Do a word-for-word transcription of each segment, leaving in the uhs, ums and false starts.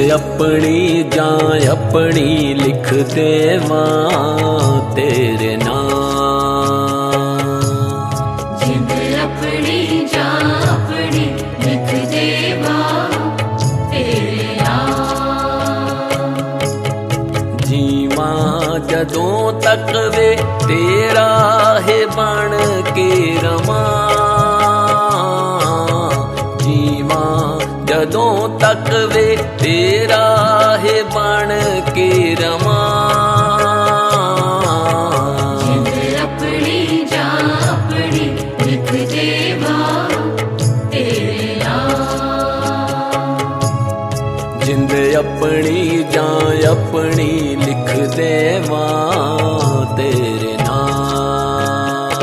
अपनी जान अपनी लिख देवा तेरे नाम। जिंद अपनी जान अपनी लिख देवा तेरे नाम। जीवा जदों तक वे तेरा है बन के रमा। जीवा जदों तक वे तेरा है बन के रमा। जिंद अपनी जान अपनी लिख देवा तेरे नाम। जिंद अपनी जान अपनी लिख देवा तेरे नाम।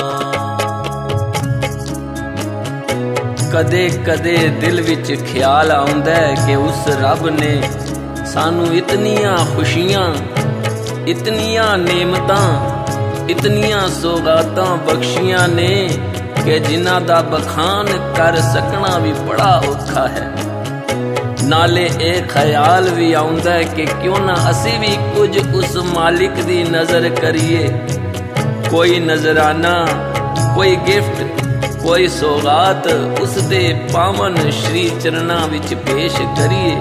कदे कदे दिल विच ख्याल आउंदा है कि उस रब ने सानू इतनियां खुशियां इतनियां नेमतां इतनियां सौगातां बख्शियां ने कि जिन्हां दा बखान कर सकना भी बड़ा औखा है। नाले ए ख्याल भी आउंदा है कि क्यों ना असी भी कुछ उस मालिक दी नजर करिए। कोई नजराना कोई गिफ्ट कोई सौगात उस दे पावन श्री चरना विच पेश करिए।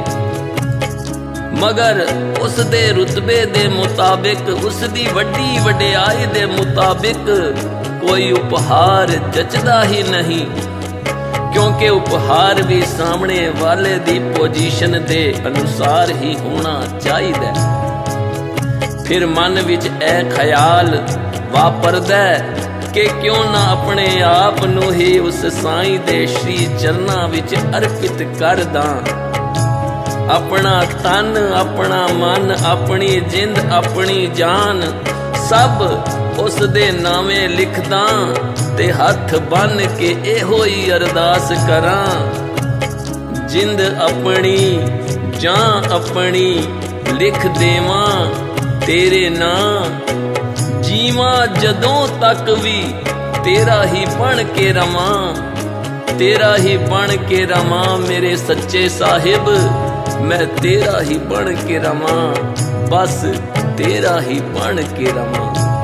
मगर उस दे रुतबे दे मुताबिक उस दी वड्डी वड्याई दे मुताबिक कोई उपहार जचदा ही नहीं, क्योंकि उपहार भी सामने वाले दी पोजीशन दे अनुसार ही होना चाहिए। फिर मन विच ए ख्याल वापरदा कि क्यों ना अपने आप नू ही उस साईं दे श्री चरना विच अर्पित कर दां। अपना तन अपना मन अपनी जिंद अपनी जान सब उस दे नामे लिखदा ते हथ बन के एहो ही अरदास करां। जिंद अपनी जान अपनी लिख देवां तेरे नाम। जीवा जदों तक भी तेरा ही बन के रवां तेरा ही बन के रवां मेरे सच्चे साहिब। मैं तेरा ही बन के रवां बस तेरा ही बन के रवां।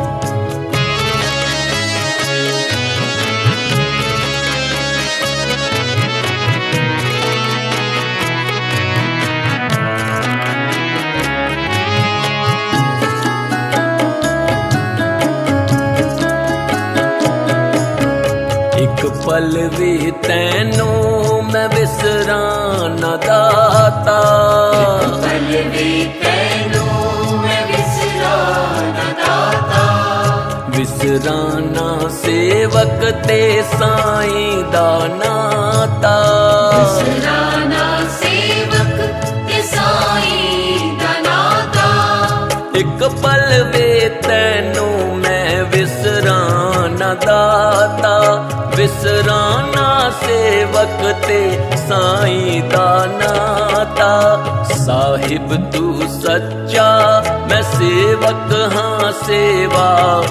एक पल भी तैनू मैं विसरा ना दाता। एक पल भी तैनू मैं विसरा ना दाता। विसराना सेवक ते साईं दा नाता। विसराना सेवक ते साईं दा नाता। एक पल भी तैनू मैं विसरा ना दाता। विसराना सेवक ते साईं दा नाता। साहिब तू सच्चा मैं सेवक हाँ सेवा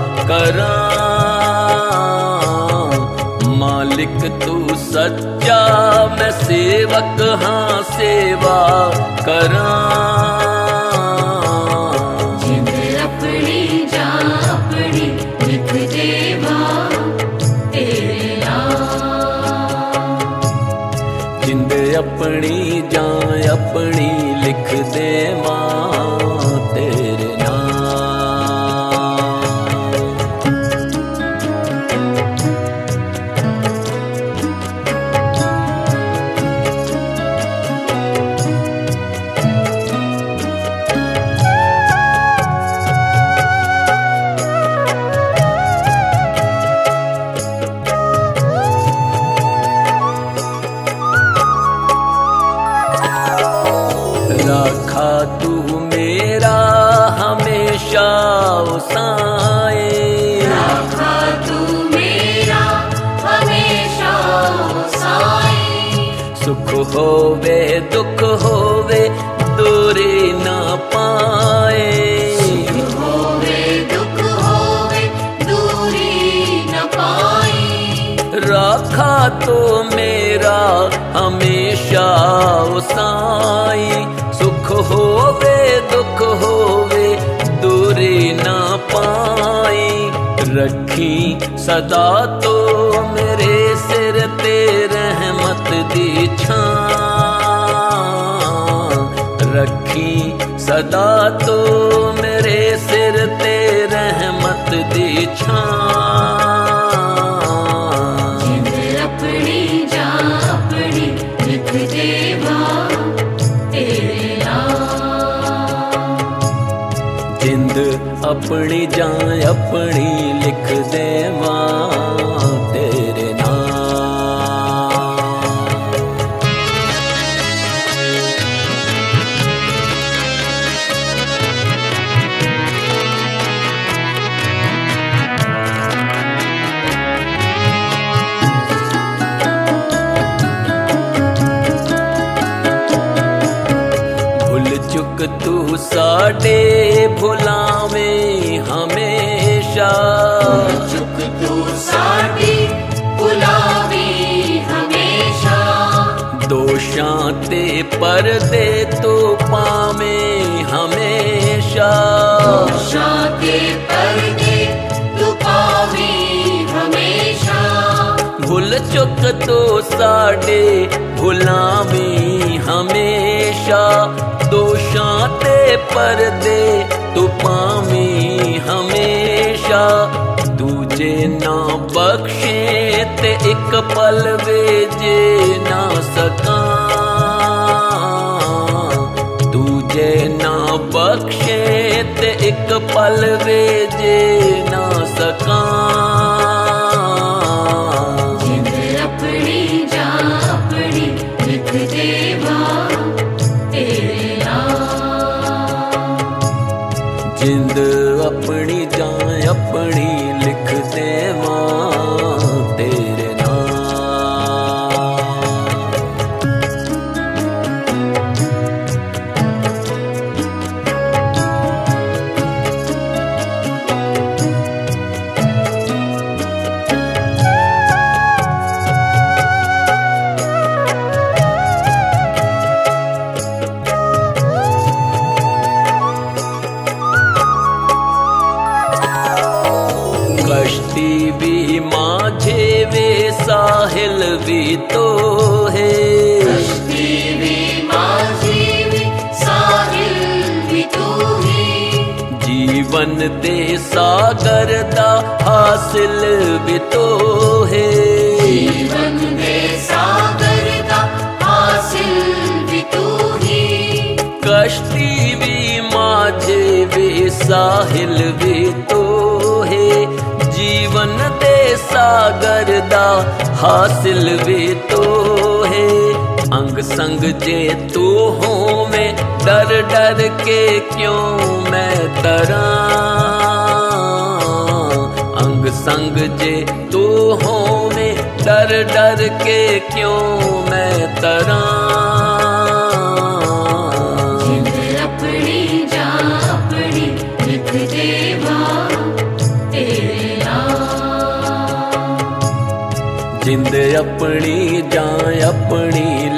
करां। मालिक तू सच्चा मैं सेवक हाँ सेवा करां। जिंद अपनी जान अपनी लिख देवा तेरे नाम। जिंद अपनी जान अपनी लिख देवा तेरे राखा तू मेरा हमेशा साईं। राखा तू मेरा हमेशा साईं। सुख होवे दुख होवे दूरी ना पाए। सुख होवे दुख होवे दूरी न पाई। राखा तो मेरा हमेशा साईं। सुख होवे दुख होवे दूरी ना पाई, रखी सदा तो मेरे सिर ते रहमत दी छां, रखी सदा तो मेरे सिर ते रहमत दी छां। जिंद अपनी जा अपनी लिख देवा तेरे नाम, जिंद अपनी जान अपनी लिख देवा तेरे नाम। भूल चुक तू साडे भुलावें हमेशा, चुक तू साडी बुलावी हमेशा, दोषां ते पर्दे तो पावें हमेशा, शाते पर्दे तू पावी हमेशा, भूल चुक तो साडे भुलावें हमेशा, दोषां ते पर्दे तू पावीं हमेशा, दूजे ना बख्शे ते एक पल वेजे ना सकां, दूजे ना बख्शे ते एक पल वेजे ना सकां। जिंद अपनी जा अपनी लिख देवा तेरे नाम, जिंद अपनी जान अपनी लिख देवा तेरे नाम। कश्ती भी माझे वे साहिल भी तो है, कश्ती भी माझी भी साहिल भी तू ही, जीवन दे सागर दा हासिल भी तो है, जीवन दे सागर दा हासिल भी तू ही, कश्ती भी माझे वे साहिल भी तो है, जीवन दे सागर दा हासिल भी तो है। अंग संग जे तू होवे डर डर के क्यों मैं तरां, अंग संग जे तू होवे डर डर के क्यों मैं तरां। जिंद अपनी जा अपनी लिख देवा तेरे नाम, जिंद अपनी जान अपनी